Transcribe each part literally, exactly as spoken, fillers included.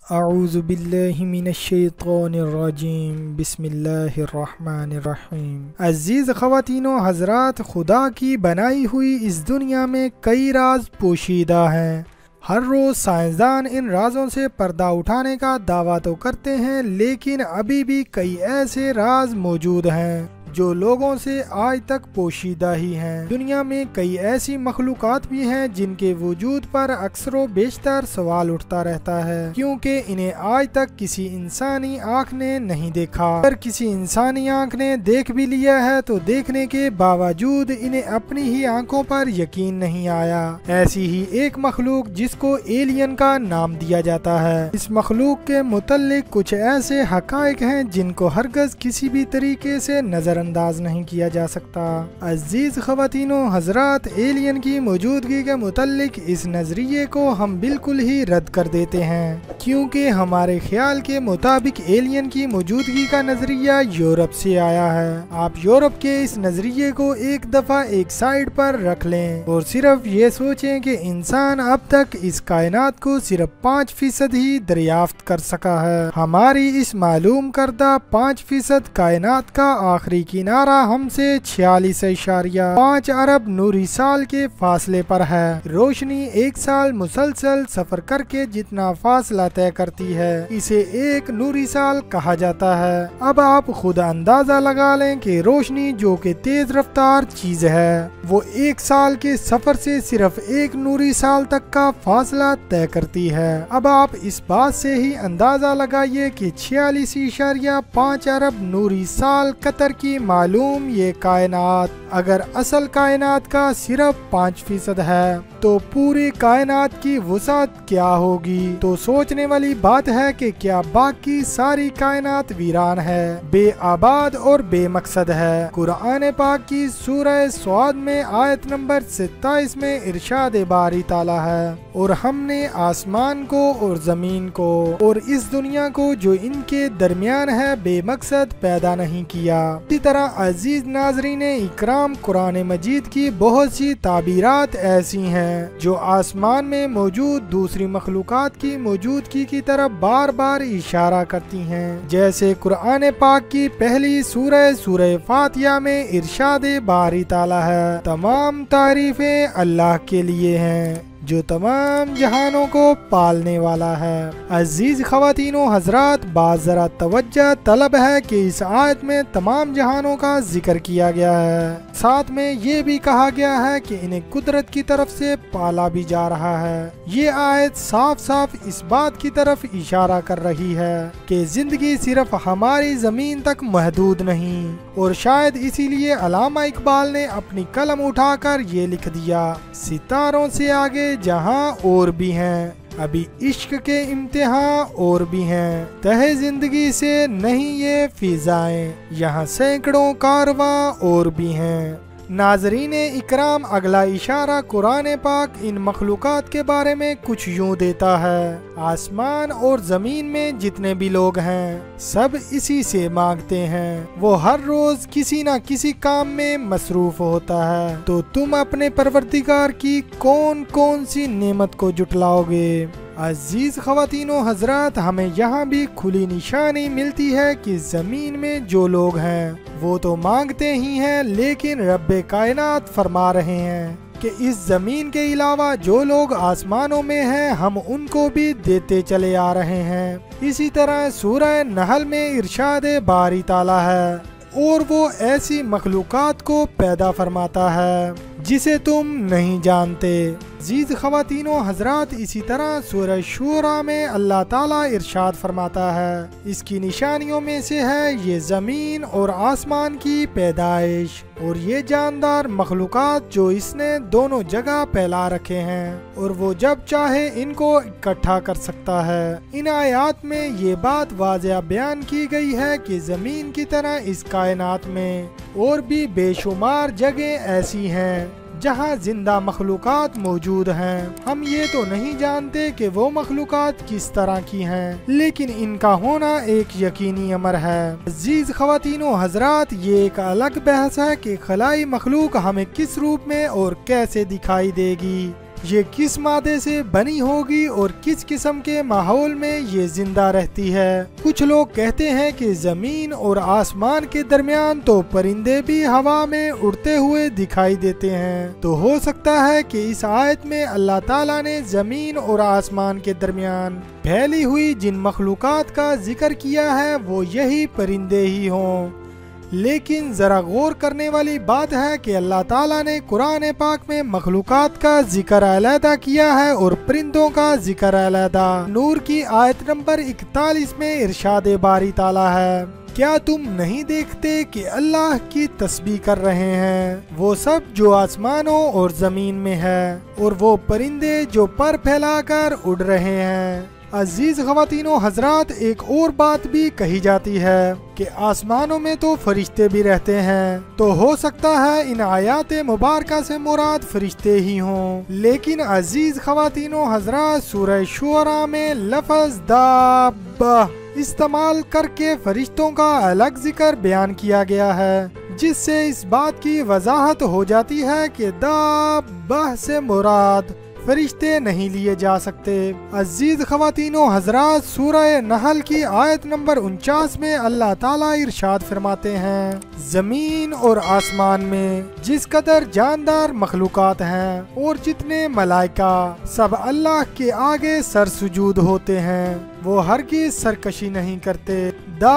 اعوذ باللہ من الشیطان الرجیم بسم اللہ الرحمن الرحیم۔ عزیز خواتین و حضرات، خدا کی بنائی ہوئی اس دنیا میں کئی راز پوشیدہ ہیں۔ ہر روز سائنسدان ان رازوں سے پردہ اٹھانے کا دعویٰ تو کرتے ہیں، لیکن ابھی بھی کئی ایسے راز موجود ہیں جو لوگوں سے آج تک پوشیدہ ہی ہیں۔ دنیا میں کئی ایسی مخلوقات بھی ہیں جن کے وجود پر اکثر و بیشتر سوال اٹھتا رہتا ہے، کیونکہ انہیں آج تک کسی انسانی آنکھ نے نہیں دیکھا۔ اگر کسی انسانی آنکھ نے دیکھ بھی لیا ہے تو دیکھنے کے باوجود انہیں اپنی ہی آنکھوں پر یقین نہیں آیا۔ ایسی ہی ایک مخلوق جس کو ایلین کا نام دیا جاتا ہے، اس مخلوق کے متعلق کچھ ایسے حقائق ہیں جن کو ہرگز کسی بھی طریقے سے نظر انداز نہیں کیا جا سکتا۔ عزیز خواتین و حضرات، ایلین کی موجودگی کے متعلق اس نظریے کو ہم بالکل ہی رد کر دیتے ہیں، کیونکہ ہمارے خیال کے مطابق ایلین کی موجودگی کا نظریہ یورپ سے آیا ہے۔ آپ یورپ کے اس نظریے کو ایک دفعہ ایک سائیڈ پر رکھ لیں اور صرف یہ سوچیں کہ انسان اب تک اس کائنات کو صرف پانچ فیصد ہی دریافت کر سکا ہے۔ ہماری اس معلوم کردہ پانچ فیصد کائنات کا آخری کنارہ ہم سے چھیالیس اشاریہ پانچ ارب نوری سال کے فاصلے پر ہے۔ روشنی ایک سال مسلسل سفر کر کے جتنا فاصلہ طے کرتی ہے، اسے ایک نوری سال کہا جاتا ہے۔ اب آپ خود اندازہ لگا لیں کہ روشنی جو کہ تیز رفتار چیز ہے، وہ ایک سال کے سفر سے صرف ایک نوری سال تک کا فاصلہ طے کرتی ہے۔ اب آپ اس بات سے ہی اندازہ لگائیے کہ چھیالیس اشاریہ پانچ ارب نوری سال قطر کی معلوم یہ کائنات اگر اصل کائنات کا صرف پانچ فیصد ہے تو پوری کائنات کی وسعت کیا ہوگی؟ تو سوچنے والی بات ہے کہ کیا باقی ساری کائنات ویران ہے، بے آباد اور بے مقصد ہے؟ قرآن پاک کی سورہ سعد میں آیت نمبر ستائیس میں ارشاد باری تعالیٰ ہے، اور ہم نے آسمان کو اور زمین کو اور اس دنیا کو جو ان کے درمیان ہے بے مقصد پیدا نہیں کیا۔ اسی طرح عزیز ناظرین اکرام، قرآن مجید کی بہت سی تعبیرات ایسی ہیں جو آسمان میں موجود دوسری مخلوقات کی موجودگی کی طرف بار بار اشارہ کرتی ہیں، جیسے قرآن پاک کی پہلی سورہ سورہ فاتحہ میں ارشاد باری تعالیٰ ہے، تمام تعریفیں اللہ کے لیے ہیں جو تمام جہانوں کو پالنے والا ہے۔ عزیز خواتین و حضرات، بعض ذرا توجہ طلب ہے کہ اس آیت میں تمام جہانوں کا ذکر کیا گیا ہے، ساتھ میں یہ بھی کہا گیا ہے کہ انہیں قدرت کی طرف سے پالا بھی جا رہا ہے۔ یہ آیت صاف صاف اس بات کی طرف اشارہ کر رہی ہے کہ زندگی صرف ہماری زمین تک محدود نہیں، اور شاید اسی لیے علامہ اقبال نے اپنی قلم اٹھا کر یہ لکھ دیا، ستاروں سے آگے جہاں اور بھی ہیں، ابھی عشق کے امتحان اور بھی ہیں، تہ زندگی سے نہیں یہ فضائیں، یہاں سینکڑوں کارواں اور بھی ہیں۔ ناظرین اکرام، اگلا اشارہ قرآن پاک ان مخلوقات کے بارے میں کچھ یوں دیتا ہے، آسمان اور زمین میں جتنے بھی لوگ ہیں سب اسی سے مانگتے ہیں، وہ ہر روز کسی نہ کسی کام میں مصروف ہوتا ہے، تو تم اپنے پروردگار کی کون کون سی نعمت کو جٹلاؤ گے؟ عزیز خواتین و حضرات، ہمیں یہاں بھی کھلی نشانی ملتی ہے کہ زمین میں جو لوگ ہیں وہ تو مانگتے ہی ہیں، لیکن رب کائنات فرما رہے ہیں کہ اس زمین کے علاوہ جو لوگ آسمانوں میں ہیں ہم ان کو بھی دیتے چلے آ رہے ہیں۔ اسی طرح سورہ نحل میں ارشاد باری تعالیٰ ہے، اور وہ ایسی مخلوقات کو پیدا فرماتا ہے جسے تم نہیں جانتے۔ عزیز خواتین و حضرات، اسی طرح سورہ شورى میں اللہ تعالیٰ ارشاد فرماتا ہے، اس کی نشانیوں میں سے ہے یہ زمین اور آسمان کی پیدائش اور یہ جاندار مخلوقات جو اس نے دونوں جگہ پھیلا رکھے ہیں، اور وہ جب چاہے ان کو اکٹھا کر سکتا ہے۔ ان آیات میں یہ بات واضح بیان کی گئی ہے کہ زمین کی طرح اس کائنات میں اور بھی بے شمار جگہیں ایسی ہیں جہاں زندہ مخلوقات موجود ہیں۔ ہم یہ تو نہیں جانتے کہ وہ مخلوقات کس طرح کی ہیں، لیکن ان کا ہونا ایک یقینی امر ہے۔ عزیز خواتین و حضرات، یہ ایک الگ بحث ہے کہ خلائی مخلوق ہمیں کس روپ میں اور کیسے دکھائی دے گی، یہ کس مادے سے بنی ہوگی اور کس قسم کے ماحول میں یہ زندہ رہتی ہے۔ کچھ لوگ کہتے ہیں کہ زمین اور آسمان کے درمیان تو پرندے بھی ہوا میں اڑتے ہوئے دکھائی دیتے ہیں، تو ہو سکتا ہے کہ اس آیت میں اللہ تعالیٰ نے زمین اور آسمان کے درمیان پھیلی ہوئی جن مخلوقات کا ذکر کیا ہے وہ یہی پرندے ہی ہوں۔ لیکن ذرا غور کرنے والی بات ہے کہ اللہ تعالیٰ نے قرآن پاک میں مخلوقات کا ذکر علیحدہ کیا ہے اور پرندوں کا ذکر علیحدہ۔ نور کی آیت نمبر اکتالیس میں ارشاد باری تعالیٰ ہے، کیا تم نہیں دیکھتے کہ اللہ کی تسبیح کر رہے ہیں وہ سب جو آسمانوں اور زمین میں ہے، اور وہ پرندے جو پر پھیلا کر اڑ رہے ہیں۔ عزیز خواتین و حضرات، ایک اور بات بھی کہی جاتی ہے کہ آسمانوں میں تو فرشتے بھی رہتے ہیں، تو ہو سکتا ہے ان آیات مبارکہ سے مراد فرشتے ہی ہوں۔ لیکن عزیز خواتین و حضرات، سورہ شعراء میں لفظ دابہ استعمال کر کے فرشتوں کا الگ ذکر بیان کیا گیا ہے، جس سے اس بات کی وضاحت ہو جاتی ہے کہ دابہ سے مراد فرشتے نہیں لیے جا سکتے۔ عزیز خواتین و حضرات، سورہ نحل کی آیت نمبر انچاس میں اللہ تعالیٰ ارشاد فرماتے ہیں، زمین اور آسمان میں جس قدر جاندار مخلوقات ہیں اور جتنے ملائکہ سب اللہ کے آگے سر سجود ہوتے ہیں، وہ ہرگز سرکشی نہیں کرتے۔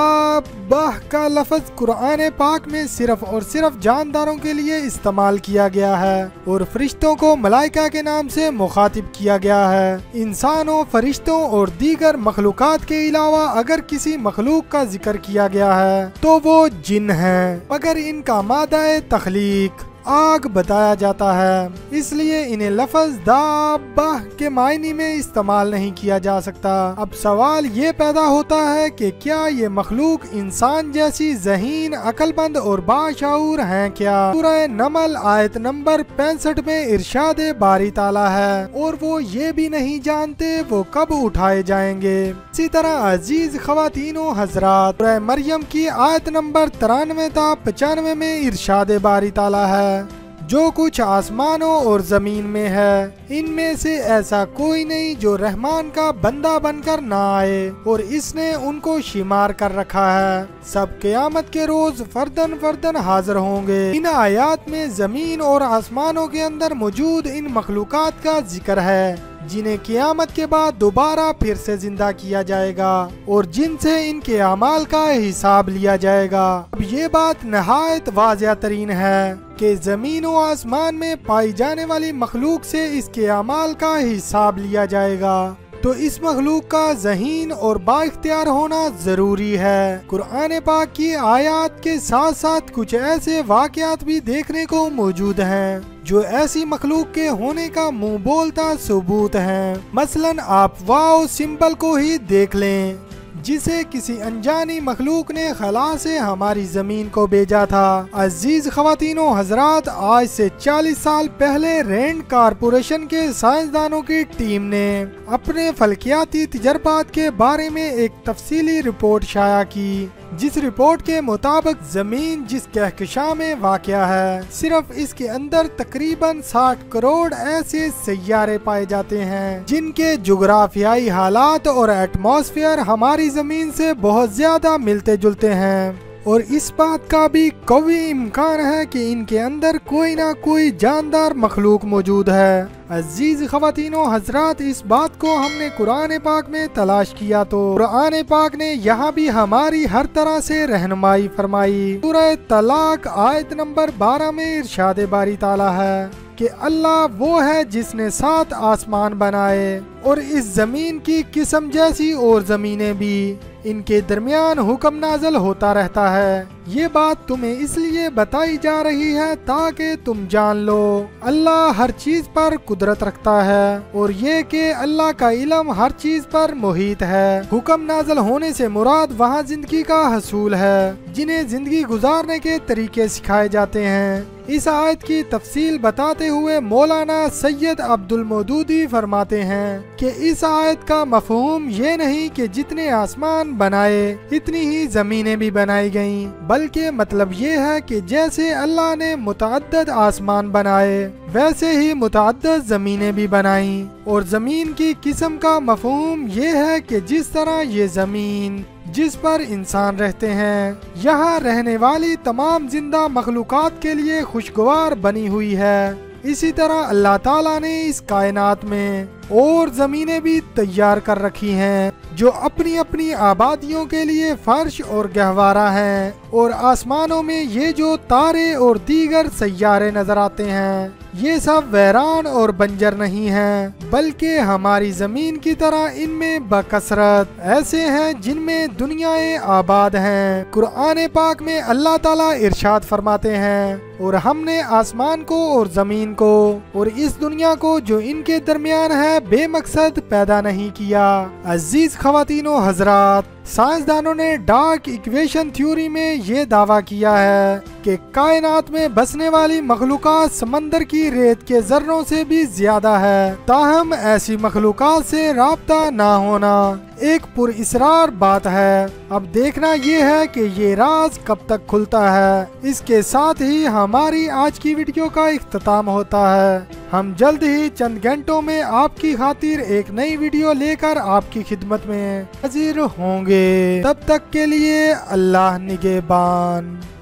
دابہ کا لفظ قرآن پاک میں صرف اور صرف جانداروں کے لیے استعمال کیا گیا ہے اور فرشتوں کو ملائکہ کے نام سے مخاطب کیا گیا ہے۔ انسانوں، فرشتوں اور دیگر مخلوقات کے علاوہ اگر کسی مخلوق کا ذکر کیا گیا ہے تو وہ جن ہیں، مگر ان کا مادہ تخلیق آگ بتایا جاتا ہے، اس لیے انہیں لفظ دابہ کے معنی میں استعمال نہیں کیا جا سکتا۔ اب سوال یہ پیدا ہوتا ہے کہ کیا یہ مخلوق انسان جیسی ذہین، عقل مند اور باشعور ہیں کیا؟ سورہ نمل آیت نمبر پینسٹھ میں ارشاد باری تعالیٰ ہے، اور وہ یہ بھی نہیں جانتے وہ کب اٹھائے جائیں گے۔ اسی طرح عزیز خواتین و حضرات، سورہ مریم کی آیت نمبر ترانوے تا پچانوے میں ارشاد باری تعالیٰ ہے، جو کچھ آسمانوں اور زمین میں ہے ان میں سے ایسا کوئی نہیں جو رحمان کا بندہ بن کر نہ آئے، اور اس نے ان کو شمار کر رکھا ہے، سب قیامت کے روز فردن فردن حاضر ہوں گے۔ ان آیات میں زمین اور آسمانوں کے اندر موجود ان مخلوقات کا ذکر ہے جنہیں قیامت کے بعد دوبارہ پھر سے زندہ کیا جائے گا اور جن سے ان کے اعمال کا حساب لیا جائے گا۔ اب یہ بات نہایت واضح ترین ہے کہ زمین و آسمان میں پائی جانے والی مخلوق سے اس کے اعمال کا حساب لیا جائے گا، تو اس مخلوق کا ذہین اور با اختیار ہونا ضروری ہے۔ قرآن پاک کی آیات کے ساتھ ساتھ کچھ ایسے واقعات بھی دیکھنے کو موجود ہیں جو ایسی مخلوق کے ہونے کا منہ بولتا ثبوت ہیں۔ مثلاً آپ واو سمبل کو ہی دیکھ لیں، جسے کسی انجانی مخلوق نے خلا سے ہماری زمین کو بھیجا تھا۔ عزیز خواتین و حضرات، آج سے چالیس سال پہلے رینڈ کارپوریشن کے سائنسدانوں کی ٹیم نے اپنے فلکیاتی تجربات کے بارے میں ایک تفصیلی رپورٹ شائع کی، جس رپورٹ کے مطابق زمین جس کہکشاں میں واقع ہے، صرف اس کے اندر تقریباً ساٹھ کروڑ ایسے سیارے پائے جاتے ہیں جن کے جغرافیائی حالات اور ایٹماسفیئر ہماری زمین سے بہت زیادہ ملتے جلتے ہیں، اور اس بات کا بھی قوی امکان ہے کہ ان کے اندر کوئی نہ کوئی جاندار مخلوق موجود ہے۔ عزیز خواتین و حضرات، اس بات کو ہم نے قرآن پاک میں تلاش کیا تو قرآن پاک نے یہاں بھی ہماری ہر طرح سے رہنمائی فرمائی۔ سورہ طلاق آیت نمبر بارہ میں ارشاد باری تعالیٰ ہے کہ اللہ وہ ہے جس نے سات آسمان بنائے اور اس زمین کی قسم جیسی اور زمینیں بھی، ان کے درمیان حکم نازل ہوتا رہتا ہے۔ یہ بات تمہیں اس لیے بتائی جا رہی ہے تاکہ تم جان لو اللہ ہر چیز پر قدرت رکھتا ہے، اور یہ کہ اللہ کا علم ہر چیز پر محیط ہے۔ حکم نازل ہونے سے مراد وہاں زندگی کا حصول ہے، جنہیں زندگی گزارنے کے طریقے سکھائے جاتے ہیں۔ اس آیت کی تفصیل بتاتے ہوئے مولانا سید عبد المودودی فرماتے ہیں کہ اس آیت کا مفہوم یہ نہیں کہ جتنے آسمان بنائے اتنی ہی زمینیں بھی بنائی گئیں، بلکہ مطلب یہ ہے کہ جیسے اللہ نے متعدد آسمان بنائے ویسے ہی متعدد زمینیں بھی بنائیں، اور زمین کی قسم کا مفہوم یہ ہے کہ جس طرح یہ زمین جس پر انسان رہتے ہیں یہاں رہنے والی تمام زندہ مخلوقات کے لیے خوشگوار بنی ہوئی ہے، اسی طرح اللہ تعالیٰ نے اس کائنات میں اور زمینیں بھی تیار کر رکھی ہیں جو اپنی اپنی آبادیوں کے لیے فرش اور گہوارہ ہیں، اور آسمانوں میں یہ جو تارے اور دیگر سیارے نظر آتے ہیں یہ سب ویران اور بنجر نہیں ہیں، بلکہ ہماری زمین کی طرح ان میں بکثرت ایسے ہیں جن میں دنیایں آباد ہیں۔ قرآن پاک میں اللہ تعالیٰ ارشاد فرماتے ہیں، اور ہم نے آسمان کو اور زمین کو اور اس دنیا کو جو ان کے درمیان ہے بے مقصد پیدا نہیں کیا۔ عزیز خواتین و حضرات، سائنسدانوں نے ڈارک ایکویشن تھیوری میں یہ دعویٰ کیا ہے کہ کائنات میں بسنے والی مخلوقات سمندر کی ریت کے ذروں سے بھی زیادہ ہے، تاہم ایسی مخلوقات سے رابطہ نہ ہونا ایک پر اسرار بات ہے۔ اب دیکھنا یہ ہے کہ یہ راز کب تک کھلتا ہے۔ اس کے ساتھ ہی ہماری آج کی ویڈیو کا اختتام ہوتا ہے۔ ہم جلد ہی چند گھنٹوں میں آپ کی خاطر ایک نئی ویڈیو لے کر آپ کی خدمت میں حاضر ہوں گے۔ تب تک کے لیے اللہ نگہبان۔